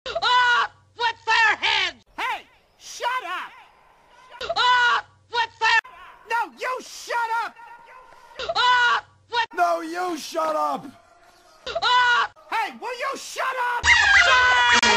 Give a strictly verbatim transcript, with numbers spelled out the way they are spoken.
Off with their heads! Hey, shut up! Off with their... No, you shut up! Off with... No, you shut up! Off! Hey, will you shut up?